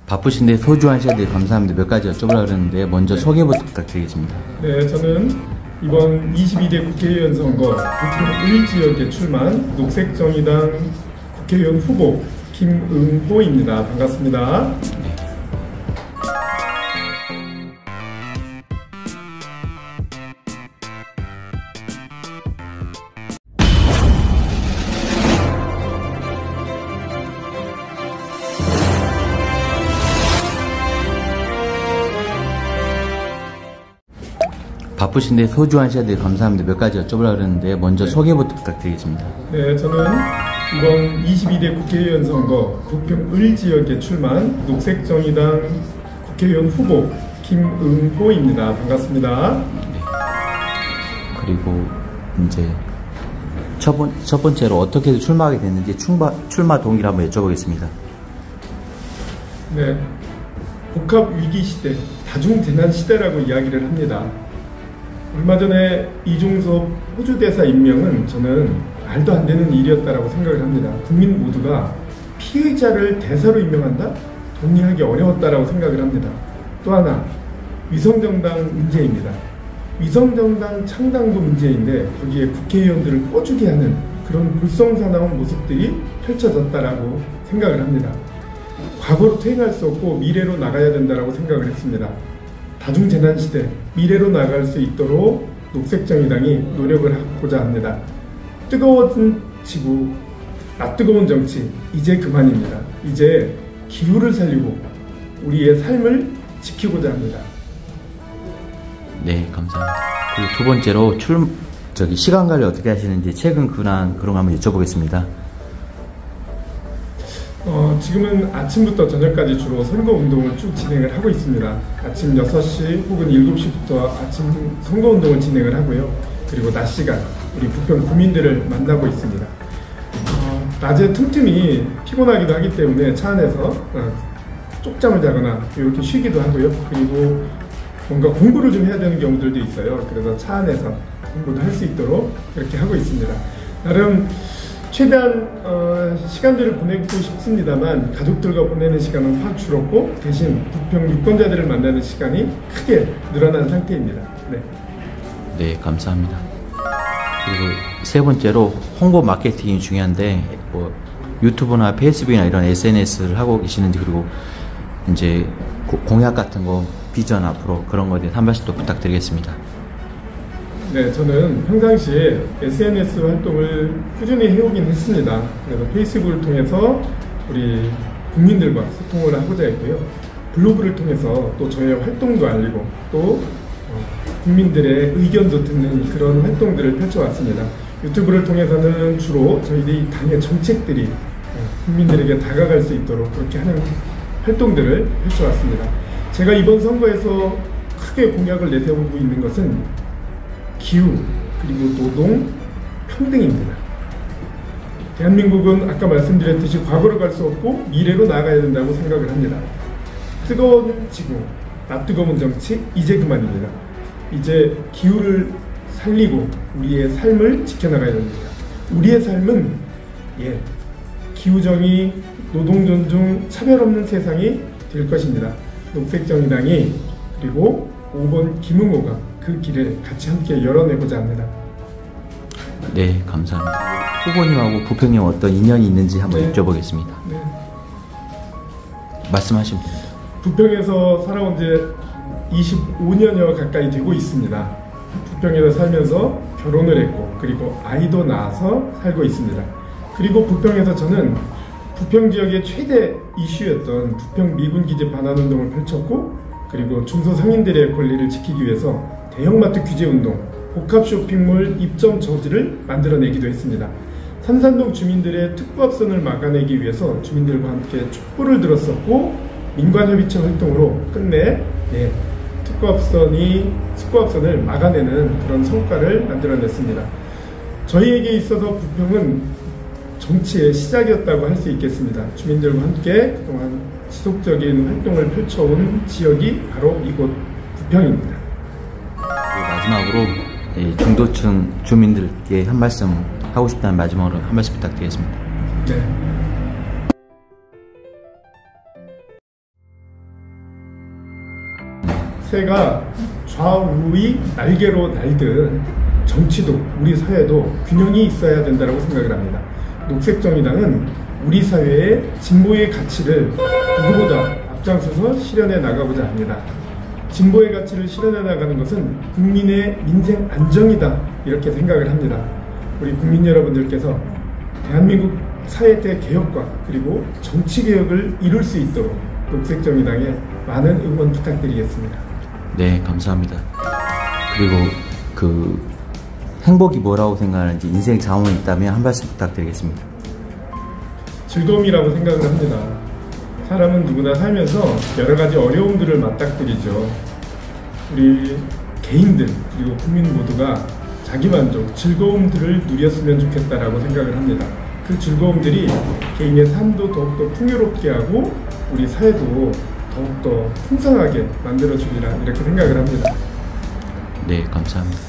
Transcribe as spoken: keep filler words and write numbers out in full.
바쁘신데 소주 한 시간에 감사합니다. 몇 가지 여쭤보려고 그러는데 먼저 네. 소개부터 부탁드리겠습니다. 네, 저는 이번 이십이 대 국회의원 선거 부평 일 지역에 출마한 녹색정의당 국회의원 후보 김응호입니다. 반갑습니다. 네. 바쁘신데 소주 한 시간에 감사합니다. 몇 가지 여쭤보려고 그러는데 먼저 네. 소개부터 부탁드리겠습니다. 네, 저는 이번 이십이 대 국회의원 선거 부평 을 지역에 출마한 녹색정의당 국회의원 후보 김응호입니다. 반갑습니다. 네. 그리고 이제 첫, 번, 첫 번째로 어떻게 출마하게 됐는지 출마, 출마 동기를 한번 여쭤보겠습니다. 네, 복합위기 시대, 다중재난 시대라고 이야기를 합니다. 얼마 전에 이종섭 호주 대사 임명은 저는 말도 안 되는 일이었다라고 생각을 합니다. 국민 모두가 피의자를 대사로 임명한다? 동의하기 어려웠다라고 생각을 합니다. 또 하나, 위성정당 문제입니다. 위성정당 창당도 문제인데 거기에 국회의원들을 꺼주게 하는 그런 불성사나운 모습들이 펼쳐졌다라고 생각을 합니다. 과거로 퇴행할 수 없고 미래로 나가야 된다라고 생각을 했습니다. 다중재난시대, 미래로 나갈 수 있도록 녹색정의당이 노력을 하고자 합니다. 뜨거워진 지구, 낯뜨거운 정치, 이제 그만입니다. 이제 기후를 살리고 우리의 삶을 지키고자 합니다. 네, 감사합니다. 그리고 두 번째로 출, 저기 시간 관리 어떻게 하시는지 최근 근황 그런 거 한번 여쭤보겠습니다. 어, 지금은 아침부터 저녁까지 주로 선거운동을 쭉 진행을 하고 있습니다. 아침 여섯 시 혹은 일곱 시부터 아침 선거운동을 진행을 하고요. 그리고 낮 시간 우리 부평 구민들을 만나고 있습니다. 어, 낮에 틈틈이 피곤하기도 하기 때문에 차 안에서 어, 쪽잠을 자거나 이렇게 쉬기도 하고요. 그리고 뭔가 공부를 좀 해야 되는 경우들도 있어요. 그래서 차 안에서 공부도 할 수 있도록 그렇게 하고 있습니다. 나름 최대한 어, 시간들을 보내고 싶습니다만 가족들과 보내는 시간은 확 줄었고 대신 부평 유권자들을 만나는 시간이 크게 늘어난 상태입니다. 네, 네, 감사합니다. 그리고 세 번째로 홍보 마케팅이 중요한데 뭐 유튜브나 페이스북이나 이런 에스엔에스를 하고 계시는지 그리고 이제 고, 공약 같은 거 비전 앞으로 그런 거에 대해서 한 말씀 또 부탁드리겠습니다. 네, 저는 평상시에 에스엔에스 활동을 꾸준히 해오긴 했습니다. 그래서 페이스북을 통해서 우리 국민들과 소통을 하고자 했고요. 블로그를 통해서 또 저의 활동도 알리고 또 국민들의 의견도 듣는 그런 활동들을 펼쳐왔습니다. 유튜브를 통해서는 주로 저희들이 당의 정책들이 국민들에게 다가갈 수 있도록 그렇게 하는 활동들을 펼쳐왔습니다. 제가 이번 선거에서 크게 공약을 내세우고 있는 것은 기후, 그리고 노동, 평등입니다. 대한민국은 아까 말씀드렸듯이 과거로 갈 수 없고 미래로 나아가야 된다고 생각을 합니다. 뜨거운 지구, 낯뜨거운 정치, 이제 그만입니다. 이제 기후를 살리고 우리의 삶을 지켜나가야 됩니다. 우리의 삶은 예, 기후정의, 노동존중, 차별 없는 세상이 될 것입니다. 녹색정의당이 그리고 오 번 김응호가 그 길을 같이 함께 열어내고자 합니다. 네, 감사합니다. 후보님하고 부평님 어떤 인연이 있는지 한번 네. 여쭤보겠습니다. 네. 말씀하시면 됩니다. 부평에서 살아온 지 이십오 년여 가까이 되고 있습니다. 부평에서 살면서 결혼을 했고 그리고 아이도 낳아서 살고 있습니다. 그리고 부평에서 저는 부평 지역의 최대 이슈였던 부평 미군기지 반환운동을 펼쳤고 그리고 중소상인들의 권리를 지키기 위해서 대형마트 규제운동, 복합쇼핑몰 입점 저지를 만들어내기도 했습니다. 삼산동 주민들의 특부합선을 막아내기 위해서 주민들과 함께 촛불을 들었었고 민관협의체 활동으로 끝내 예, 특부합선이, 특부합선을 막아내는 그런 성과를 만들어냈습니다. 저희에게 있어서 부평은 정치의 시작이었다고 할 수 있겠습니다. 주민들과 함께 그동안 지속적인 활동을 펼쳐온 지역이 바로 이곳 부평입니다. 마지막으로 중도층 주민들께 한 말씀 하고 싶다는 마지막으로 한 말씀 부탁드리겠습니다. 네. 새가 좌우의 날개로 날든 정치도 우리 사회도 균형이 있어야 된다고 생각을 합니다. 녹색정의당은 우리 사회의 진보의 가치를 누구보다 앞장서서 실현해 나가고자 합니다. 진보의 가치를 실현해 나가는 것은 국민의 민생 안정이다 이렇게 생각을 합니다. 우리 국민 여러분들께서 대한민국 사회대 개혁과 그리고 정치 개혁을 이룰 수 있도록 녹색정의당에 많은 응원 부탁드리겠습니다. 네, 감사합니다. 그리고 그 행복이 뭐라고 생각하는지 인생 자원이 있다면 한 말씀 부탁드리겠습니다. 즐거움이라고 생각을 합니다. 사람은 누구나 살면서 여러 가지 어려움들을 맞닥뜨리죠. 우리 개인들 그리고 국민 모두가 자기만족, 즐거움들을 누렸으면 좋겠다라고 생각을 합니다. 그 즐거움들이 개인의 삶도 더욱더 풍요롭게 하고 우리 사회도 더욱더 풍성하게 만들어주리라 이렇게 생각을 합니다. 네, 감사합니다.